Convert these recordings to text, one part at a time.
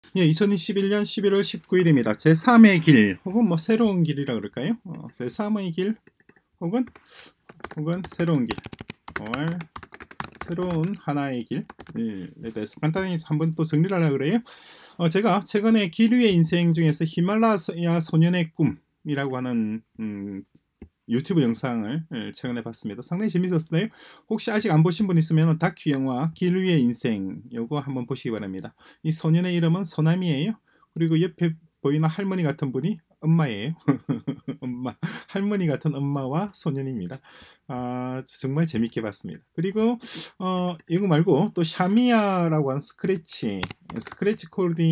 예, 2021년 11월 19일입니다. 제3의 길 혹은 뭐 새로운 길이라 그럴까요? 제3의 길 혹은 새로운 길 or 새로운 하나의 길에 대해서 간단히 한번 또 정리를 하려고 그래요. 제가 최근에 길 위의 인생 중에서 히말라야 소년의 꿈이라고 하는 유튜브 영상을 최근에 봤습니다. 상당히 재밌었어요. 혹시 아직 안 보신 분 있으면 다큐 영화 길 위의 인생 요거 한번 보시기 바랍니다. 이 소년의 이름은 소남이에요. 그리고 옆에 보이는 할머니 같은 분이 엄마예요. 엄마, 할머니 같은 엄마와 소년입니다. 정말 재밌게 봤습니다. 그리고 이거 말고 또 샤미야라고 하는 스크래치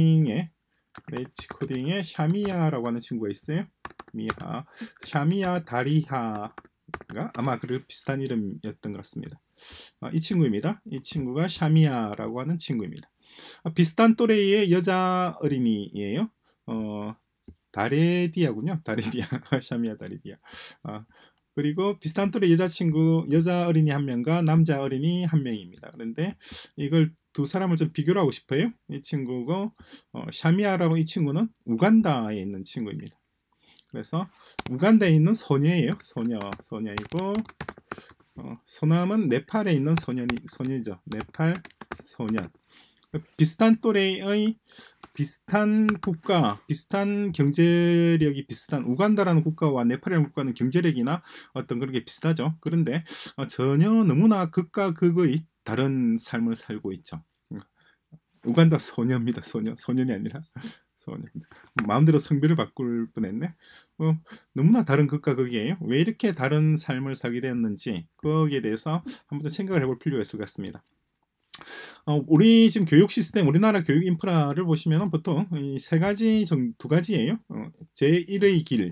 코딩의 샤미야라고 하는 친구가 있어요. 샤미야 다리하가 아마 그 비슷한 이름이었던 것 같습니다. 이 친구입니다. 이 친구가 샤미야라고 하는 친구입니다. 비슷한 또래의 여자 어린이예요. 다레디아군요. 다레디아. 샤미야 다레디아. 그리고 비슷한 또래 여자 어린이 한 명과 남자 어린이 한 명입니다. 그런데 이걸 두 사람을 좀 비교를 하고 싶어요. 이 친구고 샤미아라고 이 친구는 우간다에 있는 친구입니다. 그래서 우간다에 있는 소녀예요. 소녀이고 소남은 네팔에 있는 소녀죠. 네팔 소년. 비슷한 또래의 비슷한 국가, 비슷한 경제력이 비슷한 우간다라는 국가와 네팔이라는 국가는 경제력이나 어떤 그런 게 비슷하죠. 그런데 전혀 너무나 극과 극의 다른 삶을 살고 있죠. 우간다 소녀입니다. 소년이 아니라 소년. 마음대로 성별을 바꿀 뻔했네. 너무나 다른 극과 극이에요. 왜 이렇게 다른 삶을 살게 되었는지 거기에 대해서 한번 생각을 해볼 필요가 있을 것 같습니다. 우리 지금 교육 시스템, 우리나라 교육 인프라를 보시면 보통 두 가지예요. 제1의 길,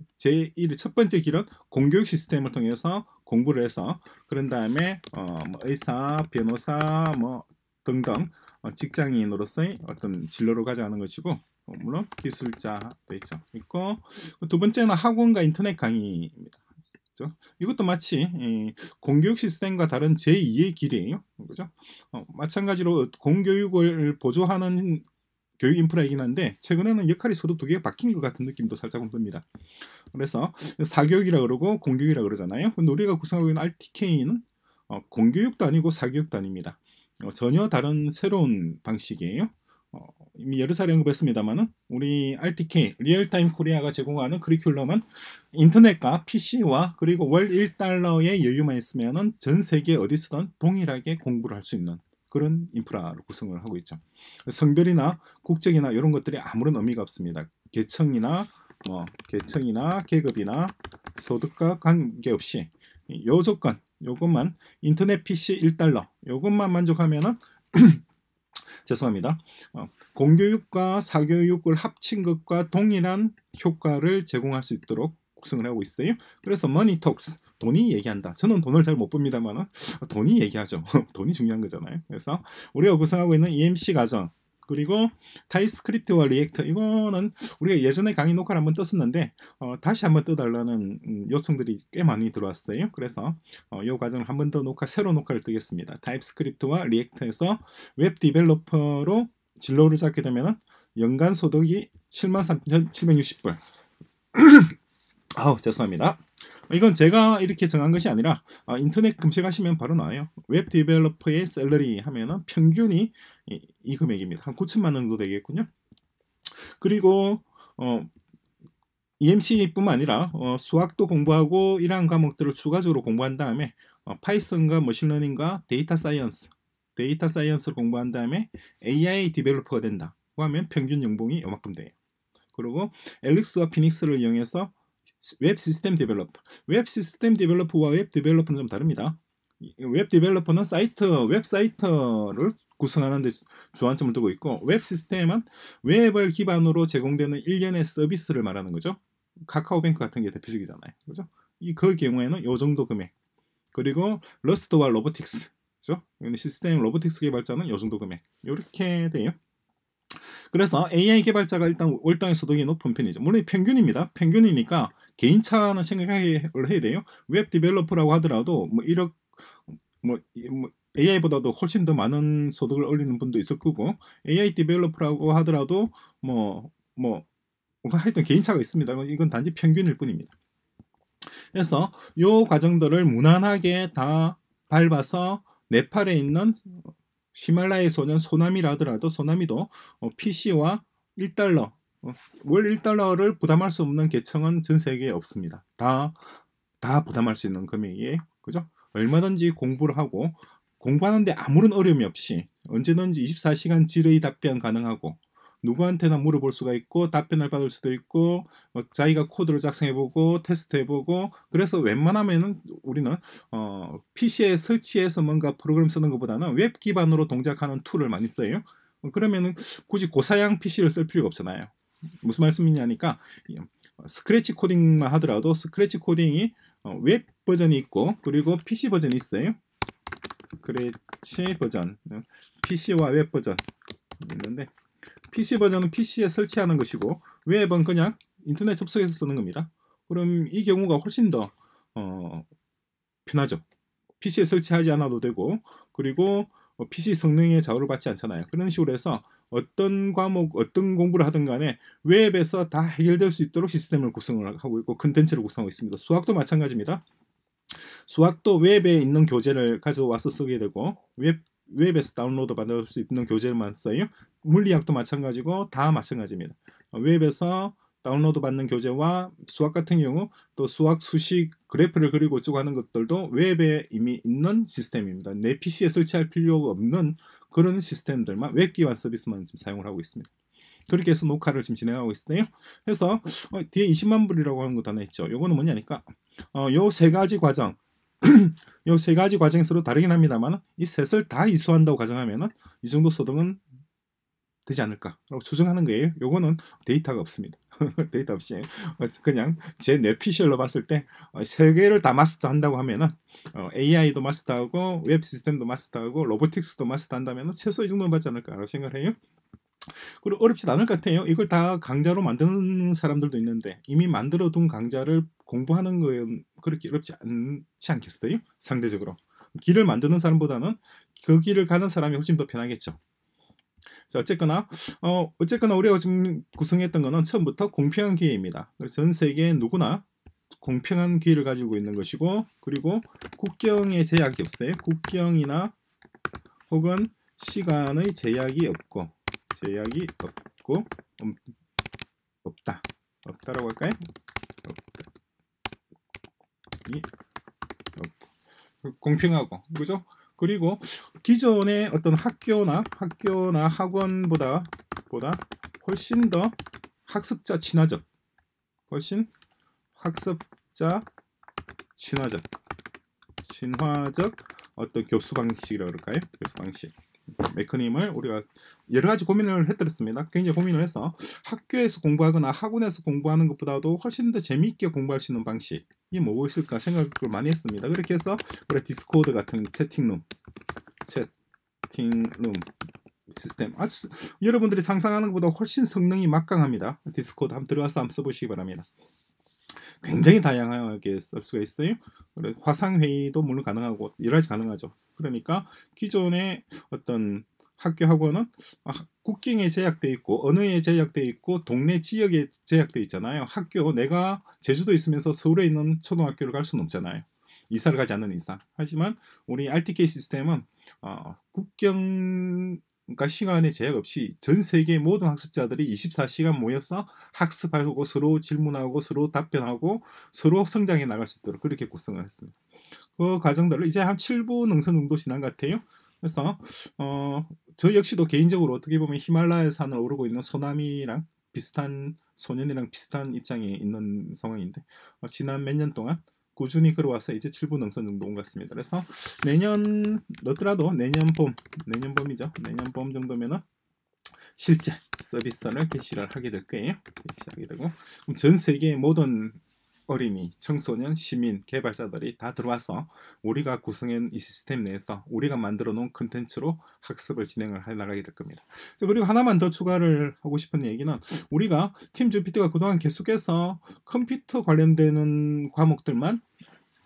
첫 번째 길은 공교육 시스템을 통해서 공부를 해서 그런 다음에 뭐 의사, 변호사 뭐 등등 직장인으로서의 어떤 진로를 가져가는 것이고 물론 기술자도 있고 두 번째는 학원과 인터넷 강의입니다. 그죠? 이것도 마치 공교육 시스템과 다른 제2의 길이에요. 그죠? 마찬가지로 공교육을 보조하는 교육 인프라이긴 한데 최근에는 역할이 서로 두 개가 바뀐 것 같은 느낌도 살짝 듭니다. 그래서 사교육이라 그러고 공교육이라 그러잖아요. 근데 우리가 구성하고 있는 RTK는 공교육도 아니고 사교육도 아닙니다. 전혀 다른 새로운 방식이에요. 이미 여러 차례 언급했습니다만은 우리 RTK 리얼타임 코리아가 제공하는 커리큘럼은 인터넷과 PC와 그리고 월 1달러의 여유만 있으면은 전 세계 어디서든 동일하게 공부를 할 수 있는 그런 인프라를 구성을 하고 있죠. 성별이나 국적이나 이런 것들이 아무런 의미가 없습니다. 계층이나 계급이나 소득과 관계없이 요 조건 요것만 인터넷 PC 1달러 요것만 만족하면은 죄송합니다. 공교육과 사교육을 합친 것과 동일한 효과를 제공할 수 있도록 구성을 하고 있어요. 그래서 Money Talks, 돈이 얘기한다. 저는 돈을 잘 못 봅니다만 돈이 얘기하죠. 돈이 중요한 거잖아요. 그래서 우리가 구성하고 있는 EMC 가정 그리고 타입스크립트와 리액트 이거는 우리가 예전에 강의 녹화를 한번 떴었는데 다시 한번 떠달라는 요청들이 꽤 많이 들어왔어요. 그래서 이 과정을 한 번 더 새로 녹화를 뜨겠습니다. 타입스크립트와 리액트에서 웹 디벨로퍼로 진로를 잡게 되면 연간 소득이 73,760불. 죄송합니다. 이건 제가 이렇게 정한 것이 아니라 인터넷 검색하시면 바로 나와요. 웹 디벨로퍼의 셀러리 하면은 평균이 이 금액입니다. 한 9천만 원 정도 되겠군요. 그리고 EMC뿐만 아니라 수학도 공부하고 이러한 과목들을 추가적으로 공부한 다음에 파이썬과 머신러닝과 데이터 사이언스를 공부한 다음에 AI 디벨로퍼가 된다고 하면 평균 연봉이 요만큼 돼요. 그리고 엘릭스와 피닉스를 이용해서 웹 시스템 디벨로퍼와 웹 디벨로퍼는 좀 다릅니다. 웹 디벨로퍼는 웹사이트를 구성하는 데 주안점을 두고 있고 웹 시스템은 웹을 기반으로 제공되는 일련의 서비스를 말하는 거죠. 카카오뱅크 같은 게 대표적이잖아요. 그죠? 그 경우에는 요 정도 금액. 그리고 러스트와 로보틱스. 그죠? 시스템 로보틱스 개발자는 요 정도 금액. 이렇게 돼요. 그래서 AI 개발자가 일단 월당의 소득이 높은 편이죠. 물론 평균입니다. 평균이니까 개인차는 생각을 해야 돼요. 웹 디벨로퍼라고 하더라도 뭐 1억 AI보다도 훨씬 더 많은 소득을 올리는 분도 있을 거고 AI 디벨로퍼라고 하더라도 뭐 하여튼 개인차가 있습니다. 이건 단지 평균일 뿐입니다. 그래서 요 과정들을 무난하게 다 밟아서 네팔에 있는 히말라야 소년 소나미라 하더라도 소나미도 PC와 1달러 월 1달러를 부담할 수 없는 계층은 전 세계에 없습니다. 다 부담할 수 있는 금액이에요. 그죠? 얼마든지 공부를 하고 공부하는데 아무런 어려움이 없이 언제든지 24시간 질의 답변 가능하고 누구한테나 물어볼 수가 있고 답변을 받을 수도 있고 자기가 코드를 작성해보고 테스트해보고 그래서 웬만하면은 우리는 PC에 설치해서 뭔가 프로그램 쓰는 것보다는 웹 기반으로 동작하는 툴을 많이 써요. 그러면은 굳이 고사양 PC를 쓸 필요가 없잖아요. 무슨 말씀이냐니까 스크래치 코딩만 하더라도 스크래치 코딩이 웹 버전이 있고 그리고 PC 버전이 있어요. 스크래치 버전, PC와 웹 버전 있는데 PC 버전은 PC에 설치하는 것이고 웹은 그냥 인터넷 접속해서 쓰는 겁니다. 그럼 이 경우가 훨씬 더 편하죠. PC에 설치하지 않아도 되고 그리고 PC 성능에 좌우를 받지 않잖아요. 그런 식으로 해서 어떤 과목, 어떤 공부를 하든 간에 웹에서 다 해결될 수 있도록 시스템을 구성을 하고 있고 컨텐츠를 구성하고 있습니다. 수학도 마찬가지입니다. 수학도 웹에 있는 교재를 가져와서 쓰게 되고 웹에서 다운로드 받을 수 있는 교재만 써요. 물리학도 마찬가지고 다 마찬가지입니다. 웹에서 다운로드 받는 교재와 수학 같은 경우 또 수학 수식 그래프를 그리고 쭉 하는 것들도 웹에 이미 있는 시스템입니다. 내 PC에 설치할 필요가 없는 그런 시스템들만 웹 기반 서비스만 지금 사용을 하고 있습니다. 그렇게 해서 녹화를 지금 진행하고 있어요. 그래서 뒤에 20만 불이라고 하는 것도 하나 있죠. 요거는 뭐냐니까 요 세 가지 과정 요 세 가지 과정이 서로 다르긴 합니다만 이 셋을 다 이수한다고 가정하면은 이 정도 소득은 되지 않을까라고 추정하는 거예요. 요거는 데이터가 없습니다. 데이터 없이 그냥 제 뇌피셜로 봤을 때 세 개를 다 마스터한다고 하면은 AI도 마스터하고 웹 시스템도 마스터하고 로보틱스도 마스터한다면은 최소 이 정도는 받지 않을까라고 생각을 해요. 그리고 어렵지도 않을 것 같아요. 이걸 다 강좌로 만드는 사람들도 있는데 이미 만들어둔 강좌를 공부하는 건 그렇게 어렵지 않겠어요? 상대적으로 길을 만드는 사람보다는 그 길을 가는 사람이 훨씬 더 편하겠죠. 자, 어쨌거나 우리가 지금 구성했던 거는 처음부터 공평한 기회입니다. 전 세계 누구나 공평한 기회를 가지고 있는 것이고 그리고 국경의 제약이 없어요. 국경이나 혹은 시간의 제약이 없고 없다라고 할까요? 공평하고 그죠? 그리고 기존의 어떤 학교나 학원보다 훨씬 더 학습자 친화적, 훨씬 학습자 친화적 어떤 교수 방식이라고 그럴까요? 교수 방식. 메커님을 우리가 여러 가지 고민을 해드렸습니다. 굉장히 고민을 해서 학교에서 공부하거나 학원에서 공부하는 것보다도 훨씬 더 재미있게 공부할 수 있는 방식이 뭐가 있을까 생각을 많이 했습니다. 그렇게 해서 우리 디스코드 같은 채팅룸 시스템 아주 여러분들이 상상하는 것보다 훨씬 성능이 막강합니다. 디스코드 한번 들어가서 한번 써보시기 바랍니다. 굉장히 다양하게 쓸 수가 있어요. 화상회의도 물론 가능하고 여러 가지 가능하죠. 그러니까 기존의 어떤 학교 학원은 국경에 제약돼 있고 언어에 제약돼 있고 동네 지역에 제약돼 있잖아요. 학교 내가 제주도에 있으면서 서울에 있는 초등학교를 갈 수는 없잖아요. 이사를 가지 않는 이상. 하지만 우리 RTK 시스템은 국경과 시간의 제약 없이 전 세계 모든 학습자들이 24시간 모여서 학습하고 서로 질문하고 서로 답변하고 서로 성장해 나갈 수 있도록 그렇게 구성을 했습니다. 그 과정들을 이제 한 7부 능선 정도 지난 것 같아요. 그래서 저 역시도 개인적으로 어떻게 보면 히말라야 산을 오르고 있는 소나미랑 비슷한 소년이랑 비슷한 입장에 있는 상황인데 지난 몇 년 동안 꾸준히 걸어와서 이제 7부 능선 정도 온 것 같습니다. 그래서 내년 넣더라도 내년 봄이죠. 내년 봄 정도면은 실제 서비스를 개시를 하게 될 거예요. 개시하게 되고 그럼 전 세계의 모든 어린이, 청소년, 시민, 개발자들이 다 들어와서 우리가 구성한 이 시스템 내에서 우리가 만들어 놓은 컨텐츠로 학습을 진행을 해 나가게 될 겁니다. 그리고 하나만 더 추가를 하고 싶은 얘기는 우리가 팀 주피터가 그동안 계속해서 컴퓨터 관련되는 과목들만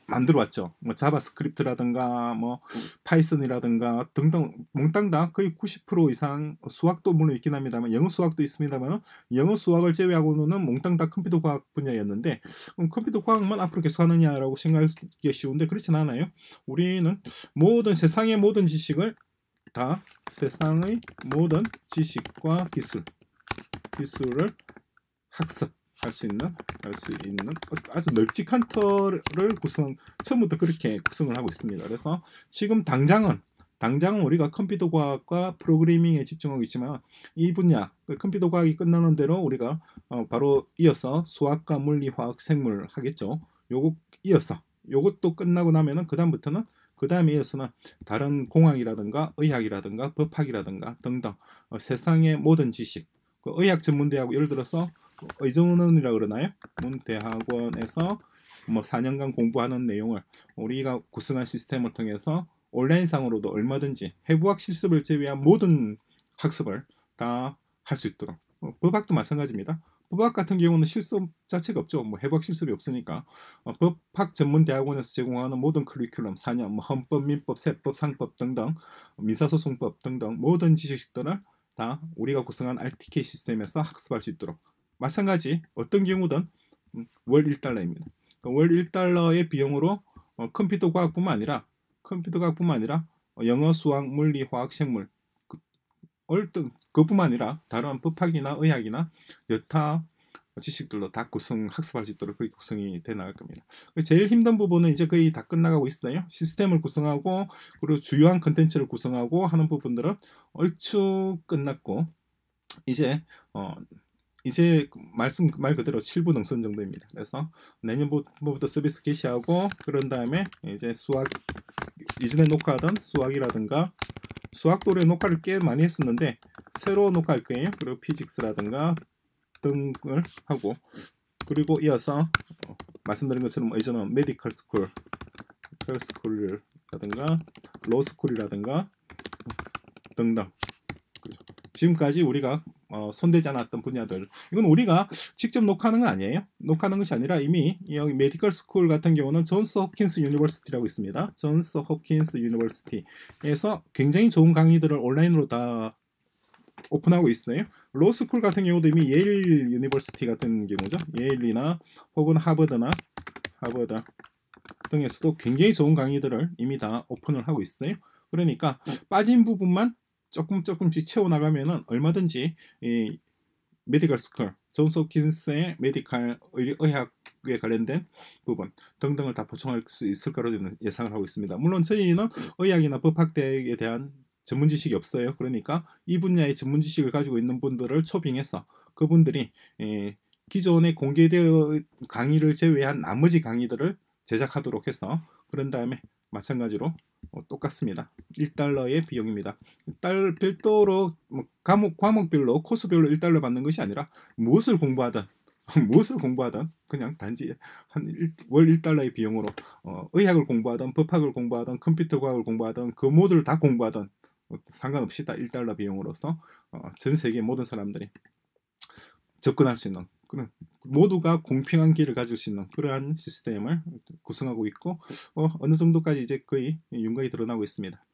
만들어 왔죠. 뭐 자바스크립트라든가 뭐 파이썬이라든가 등등 몽땅 다 거의 90% 이상, 수학도 물론 있긴 합니다만, 영어 수학도 있습니다만, 영어 수학을 제외하고는 몽땅 다 컴퓨터 과학 분야였는데, 그럼 컴퓨터 과학만 앞으로 계속 하느냐라고 생각하기 쉬운데 그렇진 않아요. 우리는 모든 세상의 모든 지식을 다, 세상의 모든 지식과 기술을 학습할 수 있는 아주 널찍한 틀을 처음부터 그렇게 구성을 하고 있습니다. 그래서 지금 당장은 우리가 컴퓨터 과학과 프로그래밍에 집중하고 있지만, 이 분야 컴퓨터 과학이 끝나는 대로 우리가 바로 이어서 수학과 물리, 화학, 생물 하겠죠. 요거 이어서 요것도 끝나고 나면은 그 다음에 이어서는 다른 공학이라든가 의학이라든가 법학이라든가 등등 세상의 모든 지식, 그 의학 전문대학, 예를 들어서 의정원이라 그러나요? 대학원에서 뭐 4년간 공부하는 내용을 우리가 구성한 시스템을 통해서 온라인상으로도 얼마든지 해부학 실습을 제외한 모든 학습을 다 할 수 있도록, 법학도 마찬가지입니다. 법학 같은 경우는 실습 자체가 없죠. 뭐 해부학 실습이 없으니까 법학 전문 대학원에서 제공하는 모든 커리큘럼 4년, 뭐 헌법, 민법, 세법, 상법 등등, 민사소송법 등등 모든 지식들을 다 우리가 구성한 RTK 시스템에서 학습할 수 있도록, 마찬가지 어떤 경우든 월 1달러입니다. 월 1달러의 비용으로 컴퓨터 과학뿐만 아니라 영어, 수학, 물리, 화학, 생물 그뿐만 아니라 다른 법학이나 의학이나 여타 지식들로 다 학습할 수 있도록 그렇게 구성이 돼 나갈 겁니다. 제일 힘든 부분은 이제 거의 다 끝나가고 있어요. 시스템을 구성하고 그리고 주요한 컨텐츠를 구성하고 하는 부분들은 얼추 끝났고, 이제 말 그대로 7부 능선 정도입니다. 그래서 내년부터 서비스 개시하고, 그런 다음에 이제 이전에 녹화하던 수학이라든가, 수학도 올해 녹화를 꽤 많이 했었는데 새로 녹화할 거예요. 그리고 피직스라든가 등을 하고, 그리고 이어서 말씀드린 것처럼 예전은 메디컬 스쿨이라든가 로스쿨이라든가 등등, 지금까지 우리가 손대지 않았던 분야들, 이건 우리가 직접 녹화하는 건 아니에요. 녹화하는 것이 아니라 이미 여기 메디컬 스쿨 같은 경우는 존스 홉킨스 유니버시티라고 있습니다. 존스 홉킨스 유니버시티에서 굉장히 좋은 강의들을 온라인으로 다 오픈하고 있어요. 로스쿨 같은 경우도 이미 예일 유니버시티 같은 경우죠. 예일이나 혹은 하버드 등에서도 굉장히 좋은 강의들을 이미 다 오픈을 하고 있어요. 그러니까 빠진 부분만 조금씩 채워나가면은 얼마든지 이 메디컬 스쿨, 존스 홉킨스의 메디컬 의학에 관련된 부분 등등을 다 보충할 수 있을 거라고 예상을 하고 있습니다. 물론 저희는 의학이나 법학대에 대한 전문 지식이 없어요. 그러니까 이 분야의 전문 지식을 가지고 있는 분들을 초빙해서 그분들이 기존에 공개되어 강의를 제외한 나머지 강의들을 제작하도록 해서, 그런 다음에 마찬가지로 똑같습니다. 1달러의 비용입니다. 별도로 과목별로 코스별로 1달러 받는 것이 아니라 무엇을 공부하든 그냥 단지 월 1달러의 비용으로 의학을 공부하든 법학을 공부하든 컴퓨터 과학을 공부하든 그 모두를 다 공부하든 상관없이 다 1달러 비용으로서 전 세계 모든 사람들이 접근할 수 있는, 그런 모두가 공평한 기회를 가질 수 있는 그러한 시스템을 구성하고 있고, 어느 정도까지 이제 거의 윤곽이 드러나고 있습니다.